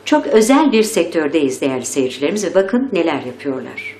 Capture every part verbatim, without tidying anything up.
Çok özel bir sektördeyiz değerli seyircilerimiz ve bakın neler yapıyorlar.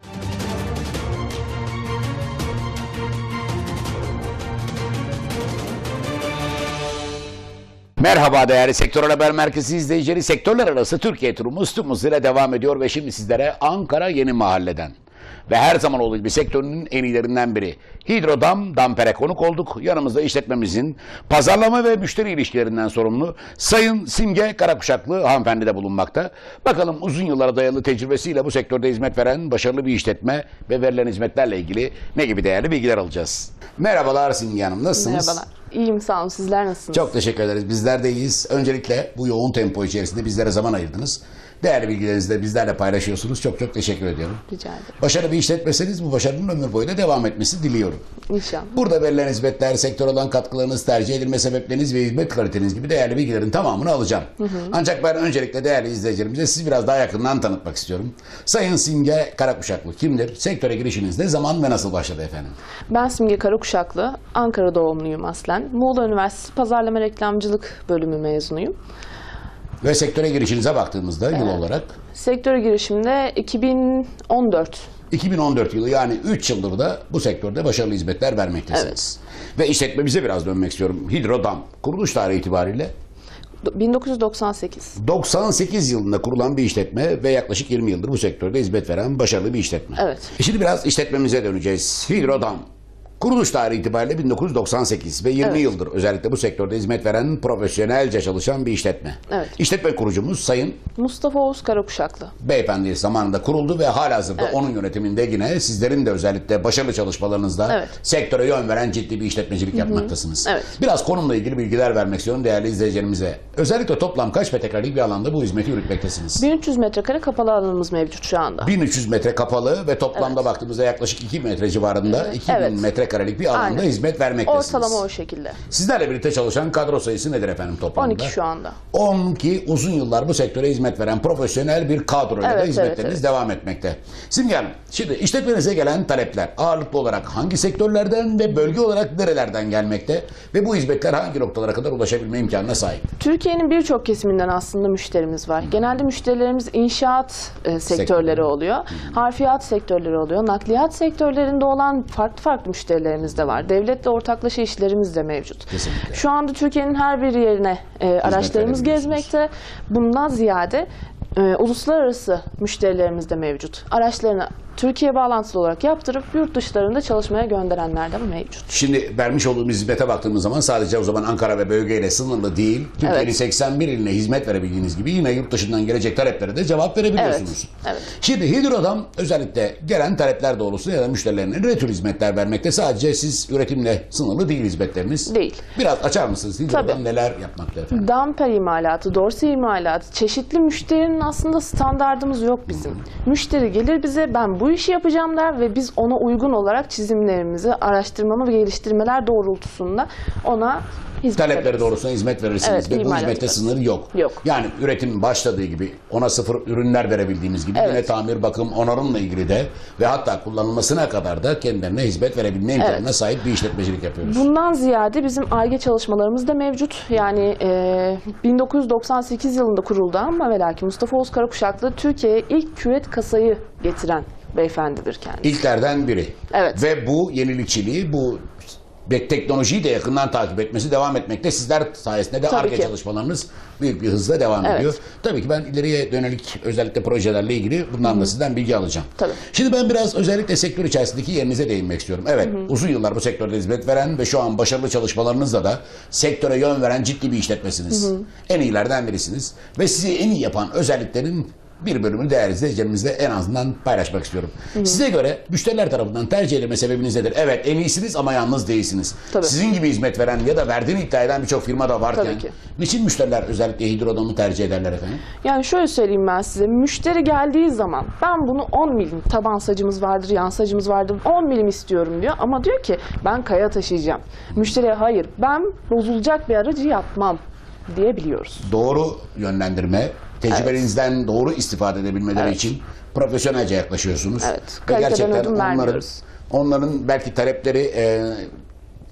Merhaba değerli Sektör Haber Merkezi izleyicileri. Sektörler arası Türkiye turumuz tüm hızıyla devam ediyor ve şimdi sizlere Ankara Yeni Mahalle'den ve her zaman olduğu gibi sektörünün en iyilerinden biri Hidrodam Damper'e konuk olduk. Yanımızda işletmemizin pazarlama ve müşteri ilişkilerinden sorumlu Sayın Simge Karakuşaklı hanımefendi de bulunmakta. Bakalım uzun yıllara dayalı tecrübesiyle bu sektörde hizmet veren başarılı bir işletme ve verilen hizmetlerle ilgili ne gibi değerli bilgiler alacağız. Merhabalar Simge Hanım, nasılsınız? Merhabalar. İyiyim, sağ olun. Sizler nasılsınız? Çok teşekkür ederiz. Bizler de iyiyiz. Öncelikle bu yoğun tempo içerisinde bizlere zaman ayırdınız. Değerli bilgilerinizi de bizlerle paylaşıyorsunuz. Çok çok teşekkür ediyorum. Rica ederim. Başarılı bir işletmeseniz bu başarının ömür boyu da devam etmesi diliyorum. İnşallah. Burada verilen hizmetler, sektör olan katkılarınız, tercih edilme sebepleriniz ve hizmet kaliteniz gibi değerli bilgilerin tamamını alacağım. Hı hı. Ancak ben öncelikle değerli izleyicilerimize sizi biraz daha yakından tanıtmak istiyorum. Sayın Simge Karakuşaklı kimdir? Sektöre girişiniz ne zaman ve nasıl başladı efendim? Ben Simge Karakuşaklı. Ankara doğumluyum aslen. Muğla Üniversitesi Pazarlama Reklamcılık bölümü mezunuyum. Ve sektöre girişinize baktığımızda yıl Evet. olarak? Sektöre girişimde iki bin on dört. iki bin on dört yılı, yani üç yıldır da bu sektörde başarılı hizmetler vermektesiniz. Evet. Ve işletmemize biraz dönmek istiyorum. Hidrodam kuruluş tarihi itibariyle bin dokuz yüz doksan sekiz. doksan sekiz yılında kurulan bir işletme ve yaklaşık yirmi yıldır bu sektörde hizmet veren başarılı bir işletme. Evet. E şimdi biraz işletmemize döneceğiz. Hidrodam kuruluş tarihi itibariyle bin dokuz yüz doksan sekiz ve yirmi Evet. yıldır özellikle bu sektörde hizmet veren, profesyonelce çalışan bir işletme. Evet. İşletme kurucumuz Sayın Mustafa Oğuz Karakuşaklı. Beyefendi zamanında kuruldu ve halihazırda Evet. onun yönetiminde yine sizlerin de özellikle başarılı çalışmalarınızda Evet. sektöre yön veren ciddi bir işletmecilik yapmaktasınız. Evet. Biraz konumla ilgili bilgiler vermek istiyorum değerli izleyicilerimize. Özellikle toplam kaç metrekarelik bir alanda bu hizmeti yürütmektesiniz? bin üç yüz metrekare kapalı alanımız mevcut şu anda. bin üç yüz metre kapalı ve toplamda Evet. baktığımızda yaklaşık iki metre civarında iki bin Evet. metrekarelik bir alanda Aynen. hizmet vermektesiniz. Ortalama o şekilde. Sizlerle birlikte çalışan kadro sayısı nedir efendim toplamda? on iki şu anda. on iki uzun yıllar bu sektöre hizmet veren profesyonel bir kadroyla Evet, da hizmetleriniz evet, evet. devam etmekte. Simge Hanım, şimdi işletmenize gelen talepler ağırlıklı olarak hangi sektörlerden ve bölge olarak nerelerden gelmekte ve bu hizmetler hangi noktalara kadar ulaşabilme imkanına sahip? Türkiye'nin birçok kesiminden aslında müşterimiz var. Genelde müşterilerimiz inşaat e, sektörleri oluyor. Harfiyat sektörleri oluyor. Nakliyat sektörlerinde olan farklı farklı müşterilerimiz de var. Devletle ortaklaşa işlerimiz de mevcut. Kesinlikle. Şu anda Türkiye'nin her bir yerine e, araçlarımız verebiliyorsunuz. gezmekte. Bundan ziyade e, uluslararası müşterilerimiz de mevcut. Araçlarını Türkiye bağlantılı olarak yaptırıp yurt dışlarında çalışmaya gönderenler de mevcut. Şimdi vermiş olduğumuz hizmete baktığımız zaman sadece o zaman Ankara ve bölgeyle sınırlı değil. Türkiye'nin Evet. seksen bir iline hizmet verebildiğiniz gibi yine yurt dışından gelecek taleplere de cevap verebiliyorsunuz. Evet, evet. Şimdi Hidrodam özellikle gelen talepler doğrultusunda ya da müşterilerine ne tür hizmetler vermekte? Sadece siz üretimle sınırlı değil hizmetleriniz. Değil. Biraz açar mısınız? Hidrodam Tabii. neler yapmakta efendim? Damper imalatı, dorsi imalatı, çeşitli müşterinin aslında standardımız yok bizim. Müşteri gelir bize, ben bu işi yapacağım der ve biz ona uygun olarak çizimlerimizi, araştırma ve geliştirmeler doğrultusunda ona hizmet Talepleri ederiz. doğrultusunda hizmet verirsiniz Evet, ve bu imalat hizmette yaparız. sınır yok. Yok. Yani üretim başladığı gibi ona sıfır ürünler verebildiğimiz gibi Evet. yine tamir, bakım, onarımla ilgili de ve hatta kullanılmasına kadar da kendilerine hizmet verebilme imkanına Evet. sahip bir işletmecilik yapıyoruz. Bundan ziyade bizim Ar-Ge çalışmalarımız da mevcut. Yani e, bin dokuz yüz doksan sekiz yılında kuruldu ama ve lakin Mustafa Oğuz Karakuşaklı Türkiye'ye ilk küvet kasayı getiren beyefendidir kendisi. İlklerden biri. Evet. Ve bu yenilikçiliği, bu ve teknolojiyi de yakından takip etmesi devam etmekte. Sizler sayesinde de Tabii Ar-Ge ki. çalışmalarınız büyük bir hızla devam Evet. ediyor. Tabii ki ben ileriye dönelik özellikle projelerle ilgili bundan da sizden bilgi alacağım. Tabii. Şimdi ben biraz özellikle sektör içerisindeki yerinize değinmek istiyorum. Evet, uzun yıllar bu sektörde hizmet veren ve şu an başarılı çalışmalarınızla da sektöre yön veren ciddi bir işletmesiniz. En iyilerden birisiniz ve sizi en iyi yapan özelliklerin bir bölümünü değerli izleyicilerimizle en azından paylaşmak istiyorum. Size göre müşteriler tarafından tercih edilme sebebiniz nedir? Evet, en iyisiniz ama yalnız değilsiniz. Tabii. Sizin gibi hizmet veren ya da verdiğini iddia eden birçok firma da varken Tabii ki. niçin müşteriler özellikle Hidrodam'ı tercih ederler efendim? Yani şöyle söyleyeyim ben size. Müşteri geldiği zaman ben bunu on milim taban sacımız vardır, yan sacımız vardır. on milim istiyorum diyor ama diyor ki ben kaya taşıyacağım. Müşteriye hayır ben bozulacak bir aracı yapmam diyebiliyoruz. Doğru yönlendirme, tecrübenizden doğru istifade edebilmeleri Evet. için profesyonelce yaklaşıyorsunuz. Evet, Ve kaliteden gerçekten ödün onların, vermiyoruz. onların belki talepleri e,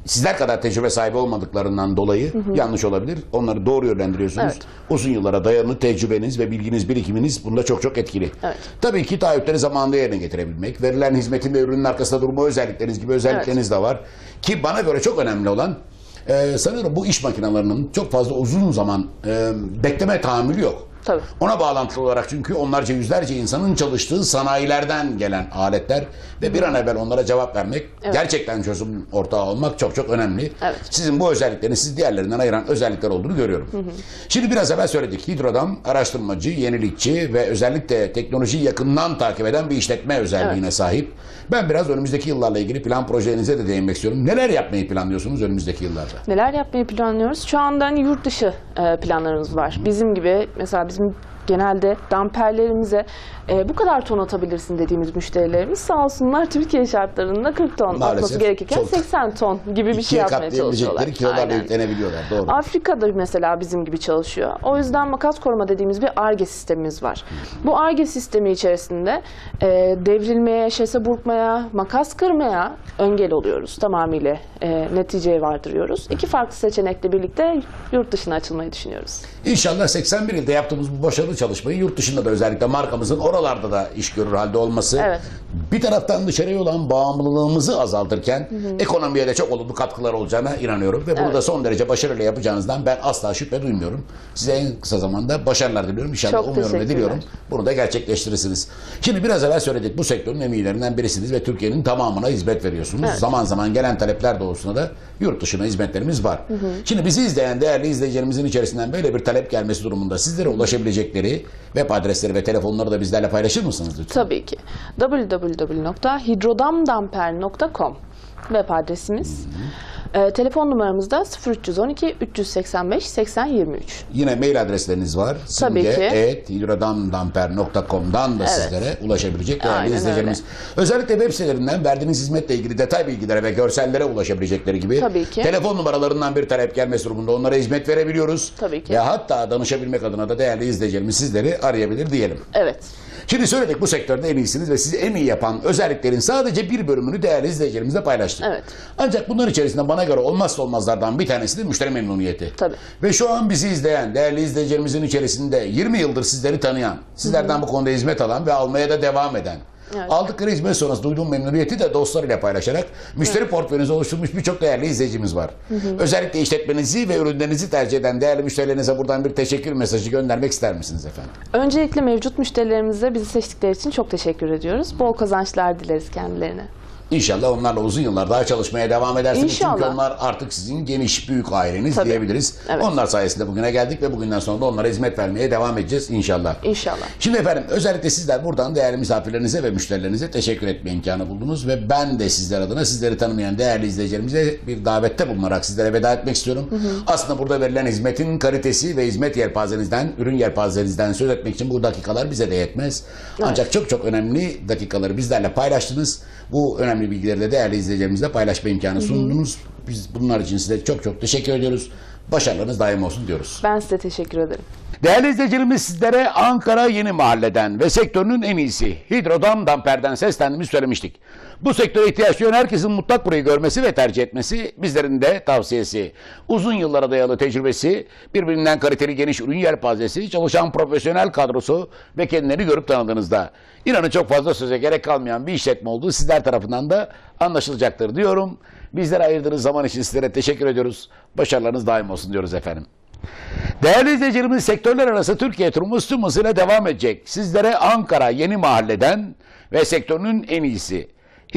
sizler kadar tecrübe sahibi olmadıklarından dolayı yanlış olabilir. Onları doğru yönlendiriyorsunuz. Evet. Uzun yıllara dayalı tecrübeniz ve bilginiz, birikiminiz bunda çok çok etkili. Evet. Tabii ki taahhütleri zamanında yerine getirebilmek, verilen hizmetin ve ürünün arkasında durma özellikleriniz gibi özellikleriniz de var. Ki bana göre çok önemli olan e, sanıyorum bu iş makinelerinin çok fazla uzun zaman e, bekleme tahammülü yok. Tabii. Ona bağlantılı olarak çünkü onlarca yüzlerce insanın çalıştığı sanayilerden gelen aletler ve bir an evvel onlara cevap vermek, Evet. gerçekten çözüm ortağı olmak çok çok önemli. Evet. Sizin bu özelliklerin sizi diğerlerinden ayıran özellikler olduğunu görüyorum. Hı hı. Şimdi biraz evvel söyledik. Hidrodam araştırmacı, yenilikçi ve özellikle teknolojiyi yakından takip eden bir işletme özelliğine Evet. sahip. Ben biraz önümüzdeki yıllarla ilgili plan projelerinize de değinmek istiyorum. Neler yapmayı planlıyorsunuz önümüzdeki yıllarda? Neler yapmayı planlıyoruz? Şu anda hani yurt dışı e, planlarımız var. Bizim gibi mesela bizim genelde damperlerimize e, bu kadar ton atabilirsin dediğimiz müşterilerimiz sağ olsunlar Türkiye şartlarında kırk ton Maalesef atması gerekirken çok- seksen ton gibi bir şey İkiye yapmaya çalışıyorlar. katlayabilecekleri kilolarla Aynen. yüklenebiliyorlar. Doğru. Afrika'da mesela bizim gibi çalışıyor. O yüzden makas koruma dediğimiz bir Ar-Ge sistemimiz var. Bu Ar-Ge sistemi içerisinde e, devrilmeye, şese burkmaya, makas kırmaya engel oluyoruz. Tamamıyla e, neticeye vardırıyoruz. İki farklı seçenekle birlikte yurt dışına açılmayı düşünüyoruz. İnşallah seksen bir ilde yaptığımız bu başarılı çalışmayı yurt dışında da özellikle markamızın oralarda da iş görür halde olması, Evet. bir taraftan dışarıya olan bağımlılığımızı azaltırken hı hı. ekonomiye de çok olumlu katkılar olacağına inanıyorum ve bunu Evet. da son derece başarıyla yapacağınızdan ben asla şüphe duymuyorum. Size en kısa zamanda başarılar diliyorum. İnşallah Çok umuyorum ve teşekkürler. diliyorum. Bunu da gerçekleştirirsiniz. Şimdi biraz evvel söyledik, bu sektörün en iyilerinden birisiniz ve Türkiye'nin tamamına hizmet veriyorsunuz. Evet. Zaman zaman gelen talepler doğrultusunda da yurt dışına hizmetlerimiz var. Hı hı. Şimdi bizi izleyen değerli izleyicilerimizin içerisinden böyle bir talep gelmesi durumunda sizlere ulaşabilecekleri web adresleri ve telefonları da bizlerle paylaşır mısınız lütfen? Tabii ki. double-u double-u double-u nokta hidrodamdamper nokta com web adresimiz. E, telefon numaramız da sıfır üç on iki üç seksen beş seksen yirmi üç. Yine mail adresleriniz var. Tabii ki. simge at hidrodamdamper nokta com'dan da Evet. sizlere ulaşabilecek değerli Aynen izleyicilerimiz. Özellikle web sitelerinden verdiğiniz hizmetle ilgili detay bilgilere ve görsellere ulaşabilecekleri gibi Tabii ki. telefon numaralarından bir talep gelmesi durumunda onlara hizmet verebiliyoruz. Tabii ki. Ve hatta danışabilmek adına da değerli izleyicilerimiz sizleri arayabilir diyelim. Evet. Şimdi söyledik, bu sektörde en iyisiniz ve sizi en iyi yapan özelliklerin sadece bir bölümünü değerli izleyicilerimizle paylaştık. Evet. Ancak bunların içerisinde bana göre olmazsa olmazlardan bir tanesi de müşteri memnuniyeti. Tabii. Ve şu an bizi izleyen değerli izleyicilerimizin içerisinde yirmi yıldır sizleri tanıyan, sizlerden bu konuda hizmet alan ve almaya da devam eden, Evet. aldıkları hizmet sonrası duyduğum memnuniyeti de dostlarıyla paylaşarak müşteri evet. portföyünüzü oluşturmuş birçok değerli izleyicimiz var. Hı hı. Özellikle işletmenizi ve ürünlerinizi tercih eden değerli müşterilerinize buradan bir teşekkür mesajı göndermek ister misiniz efendim? Öncelikle mevcut müşterilerimize bizi seçtikleri için çok teşekkür ediyoruz. Bol kazançlar dileriz kendilerine. İnşallah onlarla uzun yıllar daha çalışmaya devam edersiniz. İnşallah. Çünkü onlar artık sizin geniş büyük aileniz Tabii. diyebiliriz. Evet. Onlar sayesinde bugüne geldik ve bugünden sonra da onlara hizmet vermeye devam edeceğiz inşallah. İnşallah. Şimdi efendim özellikle sizler buradan değerli misafirlerinize ve müşterilerinize teşekkür etme imkanı buldunuz ve ben de sizler adına sizleri tanımayan değerli izleyicilerimize bir davette bulunarak sizlere veda etmek istiyorum. Hı hı. Aslında burada verilen hizmetin kalitesi ve hizmet yelpazenizden, ürün yelpazenizden söz etmek için bu dakikalar bize de yetmez. Evet. Ancak çok çok önemli dakikaları bizlerle paylaştınız. Bu önemli bilgileri de değerli izleyicilerimizle paylaşma imkanı sundunuz. Biz bunlar için size çok çok teşekkür ediyoruz. Başarılarınız daim olsun diyoruz. Ben size teşekkür ederim. Değerli izleyicilerimiz, sizlere Ankara Yeni Mahalle'den ve sektörünün en iyisi Hidrodam Damper'den seslendiğimizi söylemiştik. Bu sektöre ihtiyaç duyan herkesin mutlak burayı görmesi ve tercih etmesi bizlerin de tavsiyesi. Uzun yıllara dayalı tecrübesi, birbirinden kaliteli geniş ürün yelpazesi, çalışan profesyonel kadrosu ve kendileri görüp tanıdığınızda inanın çok fazla söze gerek kalmayan bir işletme olduğu sizler tarafından da anlaşılacaktır diyorum. Bizlere ayırdığınız zaman için sizlere teşekkür ediyoruz. Başarılarınız daim olsun diyoruz efendim. Değerli izleyicilerimiz, sektörler arası Türkiye turumuz tüm hızıyla devam edecek. Sizlere Ankara Yeni Mahalle'den ve sektörünün en iyisi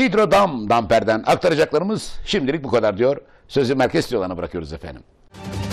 Hidrodam Damper'den aktaracaklarımız şimdilik bu kadar diyor. Sözü merkez stüdyolarına bırakıyoruz efendim.